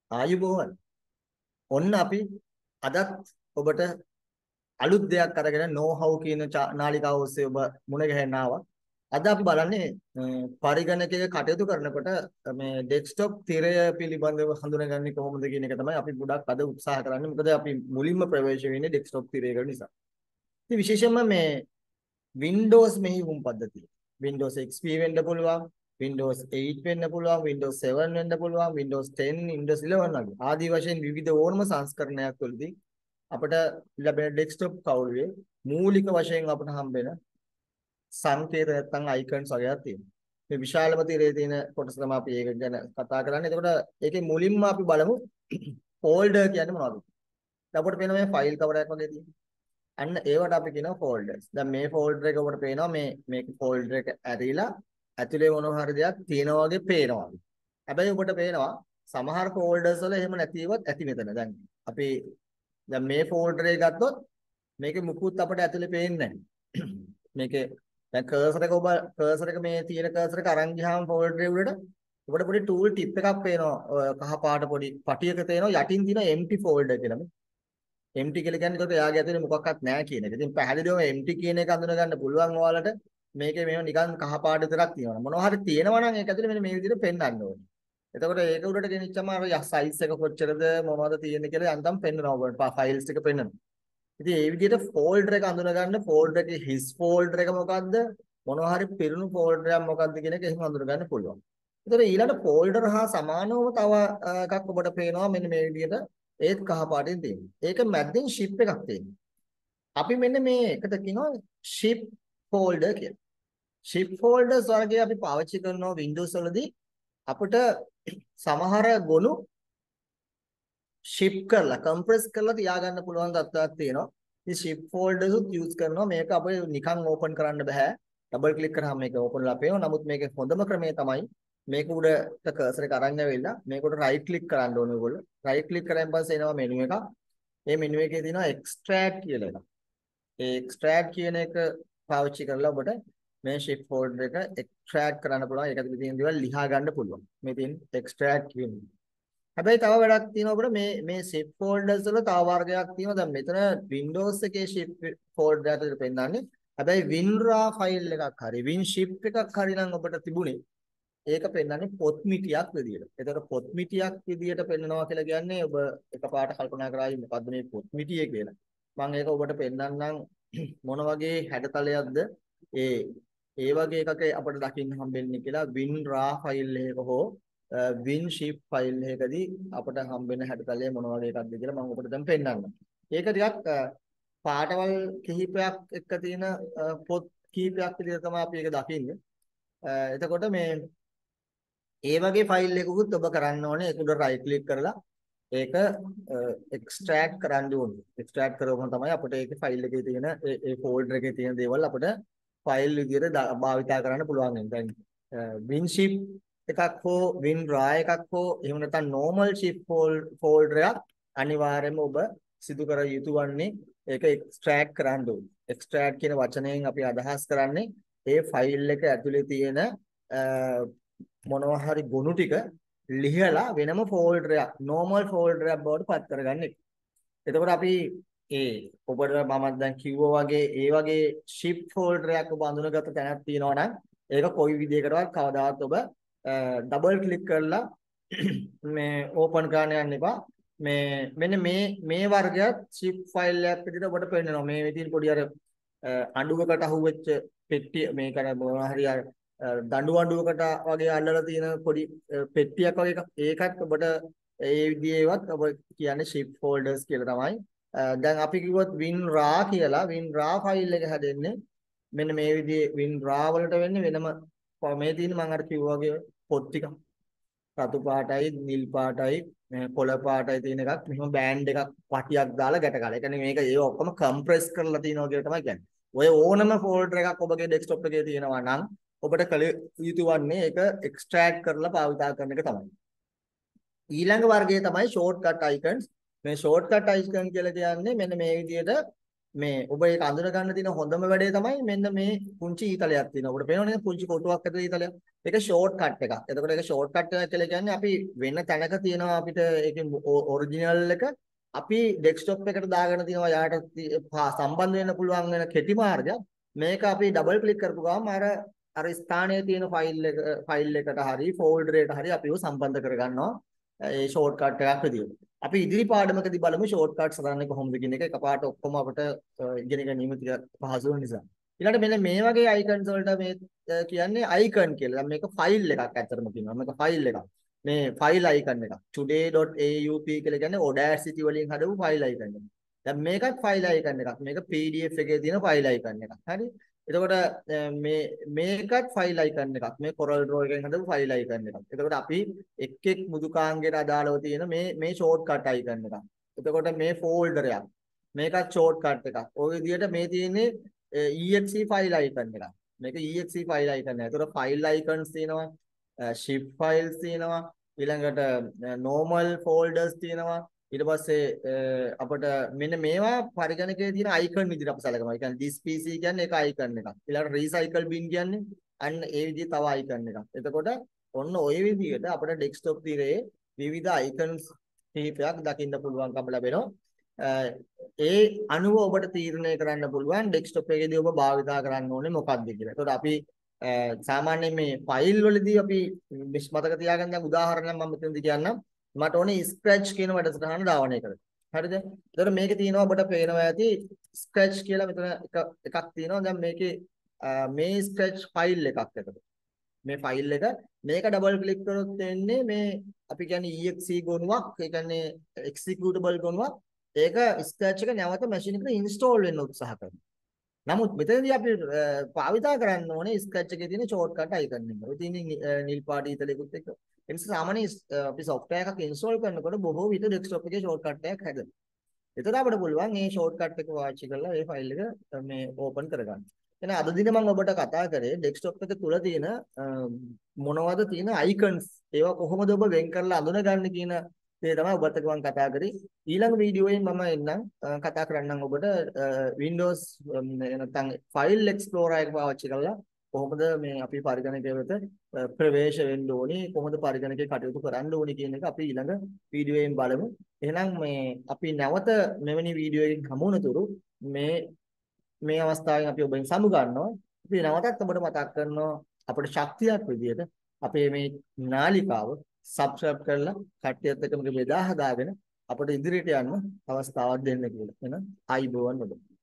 ආයුබෝවන්. ඔන්න අපි අදත් ඔබට අලුත් දෙයක් අරගෙන know how කියන නාලිකාව ඔස්සේ ඔබ මුණ ගැහෙන්න ආවා. අද අපි බලන්නේ පරිගණකයේ කටයුතු කරනකොට මේ ඩෙස්ක්ටොප් තිරය පිළිබඳව හඳුනගන්නේ කොහොමද කියන එක තමයි අපි ගොඩක් අද උත්සාහ කරන්නේ. මොකද අපි මුලින්ම ප්‍රවේශ වෙන්නේ ඩෙස්ක්ටොප් තිරයකට නිසා. ඉතින් විශේෂයෙන්ම මේ Windows මෙහයුම් පද්ධතිය. Windows XP වෙන්න පුළුවන්, Windows 8 වෙන්න පුළුවන්, Windows 7 වෙන්න පුළුවන්, Windows 10, Windows 11 වගේ. ආදී වශයෙන් විවිධ ඕනම සංස්කරණයක් වලදී අපිට ලැබෙන ඩෙස්ක්ටොප් කවුළුවේ මූලික වශයෙන් අපිට හම්බෙන සංකේත නැත්නම් අයිකන්ස් වගේක් තියෙනවා. මේ විශාලම තිරේ තියෙන කොටස තමයි අපි ඒක ගැන කතා කරන්නේ. එතකොට ඒකේ මුලින්ම අපි බලමු ෆෝල්ඩර් කියන්නේ මොනවද? දැන් අපිට පේන මේ ෆයිල් කවරයක් වගේ තියෙනවා. අන්න ඒවට අපි කියනවා ෆෝල්ඩර්ස්. දැන් මේ ෆෝල්ඩර් එක ඔබට පේනවා මේක ෆෝල්ඩර් එක ඇරිලා ඇතුලේ මොනවා හරි දෙයක් තියෙනවා වගේ පේනවා. හැබැයි ඔබට පේනවා සමහර ෆෝල්ඩර්ස් වල එහෙම නැතිවත් ඇති මෙතන. දැන් අපි දැන් මේ ෆෝල්ඩර් එක ගත්තොත් මේකේ මුකුත් අපිට ඇතුලේ පේන්නේ නැහැ. මේකේ දැන් කර්සර් එක මේ තියෙන කර්සර් එක අරන් ගියාම ෆෝල්ඩර් එක උඩට ඔබට පොඩි ටූල් ටිප් එකක් පේනවා. කහ පාට පොඩි පටියක තියෙනවා යටින් තියෙන empty folder කියලා. empty කියලා කියන්නේ ඒකට එයාගේ ඇතුලේ මොකක්වත් නැහැ කියන එක. ඉතින් පැහැදිලිවම empty කියන එක අඳුන ගන්න පුළුවන් ඔයාලට මේකේ මේව නිකන් කහ පාට විතරක් තියෙනවා. මොනවා හරි තියෙනවා නම් ඒක ඇතුලේ මෙන්න මේ විදිහට පෙන්වන්න ඕනේ. එතකොට ඒක උඩට ගෙනිච්චම අර සයිස් එක කොච්චරද මොනවද තියෙන්නේ කියලා යන්තම් පෙන්වනවා ඔබට. ෆයිල්ස් ටික පෙන්වනවා. ඉතින් මේ විදිහට ෆෝල්ඩර් එක අඳුන ගන්න ෆෝල්ඩර් එකේ හිස් ෆෝල්ඩර් එක මොකද්ද? මොනවා හරි පිරුණු ෆෝල්ඩර් එකක් මොකද්ද කියන එක එහෙම අඳුන ගන්න පුළුවන්. එතකොට ඊළඟ ෆෝල්ඩර් හා සමානව තව එකක් ඔබට පේනවා මෙන්න මේ විදිහට ඒත් කහ පාටින් තියෙනවා. ඒක මැද්දෙන් ෂිප් එකක් තියෙනවා. අපි මෙන්න මේ එකට කියනවා ෂිප් ෆෝල්ඩර් කියලා. ෂිප් ෆෝල්ඩර්ස් වර්ගය අපි පාවිච්චි කරනවා Windows වලදී අපිට සමහර ගොනු ෂිප් කරලා කම්ප්‍රෙස් කරලා තියාගන්න පුළුවන් තත්ත්වයක් තියෙනවා. ඉතින් ෂිප් ෆෝල්ඩර්ස් උත් යූස් කරනවා. මේක අපිට නිකන් ඕපන් කරන්න බෑ. ඩබල් ක්ලික් කරාම මේක ඕපන් වෙලා පේනවා. නමුත් මේකේ හොඳම ක්‍රමය තමයි මේක උඩට කර්සර් එක අරන් ඇවිල්ලා මේකට රයිට් ක්ලික් කරන්න ඕනේ ඔයගොල්ලෝ. රයිට් ක්ලික් කරාන් පස්සේ එනවා මෙනු එකක්. මේ මෙනු එකේ තියෙනවා එක්ස්ට්‍රැක්ට් කියලා එකක්. ඒ එක්ස්ට්‍රැක්ට් කියන එක පාවිච්චි කරලා ඔබට මේ ෂිප් ෆෝල්ඩර් එක එක්ස්ට්‍රැක්ට් කරන්න පුළුවන්. ඒක ඇතුලේ තියෙන දේවල් ලියා ගන්න පුළුවන්. මේ තියෙන එක්ස්ට්‍රැක්ට් කියන්නේ. හැබැයි තව වැඩක් තියෙනවා අපිට මේ ෂිප් ෆෝල්ඩර්ස් වල තව වර්ගයක් තියෙනවා. දැන් මෙතන Windows එකේ ෂිප් ෆෝල්ඩර් ඇතුලේ පෙන්නන්නේ. හැබැයි WinRAR ෆයිල් එකක් හරි WinShip එකක් හරි නම් ඔබට තිබුණේ ඒක පෙන්නන්නේ පොත් මිටියක් විදියට. ඒතකොට පොත් මිටියක් විදියට පෙන්නනවා කියලා කියන්නේ ඔබ එකපාරට කල්පනා කරායි මොකද්ද මේ පොත් මිටිය කියලා. මම ඒක ඔබට පෙන්නන්නම් මොන වගේ හැඩතලයක්ද ඒ වගේ එකක අපිට දකින්න හම්බෙන්නේ කියලා WinRAR ෆයිල් එකක හෝ WinShip ෆයිල් එකකදී අපිට හම්බෙන හැඩතලය මොන වගේ එකක්ද කියලා මම ඔබට දැන් පෙන්නන්නම්. ඒක ටිකක් පාටවල් කිහිපයක් එක්ක තියෙන පොත් කිහිපයක් විදිහට තමයි අපි ඒක දකින්නේ. එතකොට මේ ඒ වගේ ෆයිල් එකකුත් ඔබ කරන්න ඕනේ. ඒක උඩ රයිට් ක්ලික් කරලා ඒක එක්ස්ට්‍රැක්ට් කරන්න ඕනේ. එක්ස්ට්‍රැක්ට් කරවම තමයි අපිට ඒකේ ෆයිල් එකේ තියෙන ඒ ෆෝල්ඩර් එකේ තියෙන දේවල් අපිට ෆයිල් විදියට භාවිතා කරන්න පුළුවන් වෙනවා. දැන් WinShip එකක් හෝ WinRAR එකක් හෝ එහෙම නැත්නම් normal ship ෆෝල්ඩර් එකක් අනිවාර්යයෙන්ම ඔබ සිදු කර යුතු වන්නේ ඒක එක්ස්ට්‍රැක්ට් කරන්න ඕනේ. එක්ස්ට්‍රැක්ට් කියන වචනයෙන් අපි අදහස් කරන්නේ ඒ ෆයිල් එක ඇතුලේ තියෙන මොනවා හරි ගොනු ටික ලිහලා වෙනම ෆෝල්ඩර් එකක් normal ෆෝල්ඩර් එකක් බවට පත් කරගන්න එක. එතකොට අපි ඔබට මම දැන් කිව්වා වගේ ඒ වගේ ෂිප් ෆෝල්ඩර් එකක් ඔබ අඳුනගත්ත තැනක් තියෙනවා නම් ඒක කොයි විදිහකටවත් කවදාවත් ඔබ ඩබල් ක්ලික් කරලා මේ ඕපන් කරන්න යන්න එපා. මෙන්න මේ වර්ගයක් ෂිප් ෆයිල් එකක් විදිහට ඔබට පෙන්නනවා. මේ විදිහට පොඩි අර අඬුවකට අහුවෙච්ච පෙට්ටිය මේක මොනවා හරි අර දඬු අඬුවකට වගේ අල්ලලා තියෙන පොඩි පෙට්ටියක් වගේ එකක්. ඒකත් ඔබට ඒ විදිහේවත් ඔබ කියන්නේ ෂිප් ෆෝල්ඩර්ස් කියලා තමයි. දැන් අපි කිව්වොත් WinRAR කියලා WinRAR ෆයිල් එක හැදෙන්නේ මෙන්න මේ විදිහේ WinRAR වලට වෙන්නේ වෙනම මේ තියෙන මම අර කිව්වා වගේ පොත් ටික රතු පාටයි නිල් පාටයි කොළ පාටයි තියෙන එකක් මෙහෙම බෑන්ඩ් එකක් පටියක් දාලා ගැට ගාලා. ඒ කියන්නේ මේක ඒ ඔක්කොම කම්ප්‍රෙස් කරලා තියෙනවා කියලා තමයි කියන්නේ. ඔය ඕනම ෆෝල්ඩර් එකක් ඔබගේ ඩෙස්ක්ටොප් එකේ තියෙනවා නම් ඔබට කල යුතු වන්නේ ඒක එක්ස්ට්‍රැක්ට් කරලා භාවිතා කරන එක තමයි. ඊළඟ වර්ගය තමයි ෂෝට්කට් අයිකන්ස්. මේ ෂෝට්කට් අයිකන් කියලා කියන්නේ මෙන්න මේ විදිහට මේ ඔබ ඒක අඳුන ගන්න තියෙන හොඳම වැඩේ තමයි මෙන්න මේ පුංචි ඊතලයක් තියෙනවා. ඔබට පේනවනේ පුංචි කොටුවක් ඇතුලේ ඊතලයක්. ඒක ෂෝට් කට් එකක්. එතකොට ඒක ෂෝට් කට් එකක් කියලා කියන්නේ අපි වෙන තැනක තියෙනවා අපිට ඒකේ ඔරිජිනල් එක අපි ඩෙස්ක්ටොප් එකට දාගෙන තියෙනවා යාට සම්බන්ධ වෙන්න පුළුවන් වෙන කෙටි මාර්ගයක්. මේක අපි ඩබල් ක්ලික් කරපු ගමන් අර ස්ථානයේ තියෙන ෆයිල් එකට හරි ෆෝල්ඩර් එකට හරි අපිව සම්බන්ධ කරගන්නවා. ඒ ෂෝට් කට් එකක් විදියට. අපි ඉදිරි පාඩමකදී බලමු ෂෝට් කට්ස් හදන්නේ කොහොමද කියන එක. එකපාරට ඔක්කොම අපිට ඉගෙන ගැනීම ටික පහසු වෙන නිසා. ඊළඟට මෙන්න මේ වගේ අයිකන්ස් වලට මේ කියන්නේ අයිකන් කියලා. දැන් මේක ෆයිල් එකක් ඇත්තටම කියනවා. මේක ෆයිල් එකක්. මේ ෆයිල් අයිකන් එකක්. today.aup කියලා කියන්නේ Audacity වලින් හදපු ෆයිල් අයිකන් එකක්. දැන් මේකත් ෆයිල් අයිකන් එකක්. මේක PDF එකේ තියෙන ෆයිල් අයිකන් එකක්. හරි. එතකොට මේකත් ෆයිල් අයිකන් එකක්. මේ Corel Draw එකෙන් හදපු ෆයිල් අයිකන් එකක්. එතකොට අපි එක් මුදුකාංගයට අදාළව තියෙන මේ ෂෝට් කට් අයිකන් එකක්. එතකොට මේ ෆෝල්ඩර් එකක්. මේකත් ෂෝට් කට් එකක්. ඔය විදිහට මේ තියෙන්නේ exe ෆයිල් අයිකන් එකක්. මේක exe ෆයිල් අයිකන් එක. එතකොට ෆයිල් අයිකන්ස් තියෙනවා, ship files තියෙනවා, ඊළඟට normal folders තියෙනවා. ඊට පස්සේ අපිට මෙන්න මේවා පරිගණකයේ තියෙන අයිකන් විදිහට අපි සැලකනවා. ඒ කියන්නේ this PC කියන්නේ ඒක අයිකන් එකක්. ඊළඟට recycle bin කියන්නේ අන්න ඒ විදිහේ තව අයිකන් එකක්. එතකොට ඔන්න ওই විදිහට අපිට ඩෙස්ක්ටොප් තිරේ විවිධ අයිකන්ස් කිහිපයක් දකින්න පුළුවන්කම ලැබෙනවා. ඒ අනුව ඔබට තීරණය කරන්න පුළුවන් ඩෙස්ක්ටොප් එකේදී ඔබ භාවිතා කරන්න ඕනේ මොකක්ද කියලා. එතකොට අපි සාමාන්‍යයෙන් මේ ෆයිල් වලදී අපි මතක තියාගන්න දැන් උදාහරණයක් මම මෙතනදී කියන්නම්. මට ඕනේ ස්ක්‍රැච් කියන වැඩසටහන ධාවනය කරන්න. හරිද? එතකොට මේකේ තියෙනවා ඔබට පේනවා ඇති ස්ක්‍රැච් කියලා මෙතන එකක් තියෙනවා. දැන් මේකේ මේ ස්ක්‍රැච් ෆයිල් එකක් එතකොට. මේ ෆයිල් එක මේක ඩබල් ක්ලික් කරොත් එන්නේ මේ අපි කියන්නේ exe ගොනුවක්. ඒ කියන්නේ executable ගොනුවක්. ඒක ස්ක්‍රැච් එක නැවත මැෂින් එකට ඉන්ස්ටෝල් වෙන්න උත්සාහ කරනවා. නමුත් මෙතනදී අපි භාවිතා කරන්න ඕනේ ස්ක්‍රැච් එකේ තියෙන ෂෝට් කට් අයිකන් එක. ඔය තියෙන නිල් පාට ඊතලෙකුත් එක්ක. ඒ නිසා සාමාන්‍ය අපි සොෆ්ට්වෙයාර් එකක් ඉන්ස්ටෝල් කරනකොට බොහෝ විට ඩෙස්ක්ටොප් එකේ ෂෝට් කට් එකක් හැදෙනවා. එතකොට අපිට පුළුවන් මේ ෂෝට් කට් එක වාචි කරලා මේ ෆයිල් එක මේ ඕපන් කරගන්න. එහෙනම් අද දින මම ඔබට කතා කරේ ඩෙස්ක්ටොප් එක තුල තියෙන මොනවද තියෙන අයිකන්ස් ඒවා කොහොමද ඔබ වෙන් කරලා අඳුනගන්නේ කියන දේ තමයි ඔබත් එක්ක මම කතා කරේ. ඊළඟ වීඩියෝයෙන් මම එන්නම් කතා කරන්නම් ඔබට Windows නැත්නම් File Explorer එක පාවිච්චි කරලා කොහොමද මේ අපි පරිගණකය වෙත ප්‍රවේශ වෙන්න ඕනේ, කොහොමද පරිගණකේ කටයුතු කරන්න ඕනේ කියන එක අපි ඊළඟ වීඩියෝයෙන් බලමු. එහෙනම් මේ අපි නැවත මෙවැනි වීඩියෝ එකකින් හමු වනතුරු මේ අවස්ථාවෙන් අපි ඔබෙන් සමු ගන්නවා. අපි නැවතත් ඔබට මතක් කරනවා අපේ ශක්තියක් විදියට අපේ මේ නාලිකාව සබ්ස්ක්‍රයිබ් කරලා කට්ටියත් එක්ක මේක බෙදා හදාගෙන අපිට ඉදිරියට යන්න අවස්ථාවක් දෙන්න කියලා. එහෙනම් ආයිබෝවන් ඔබ.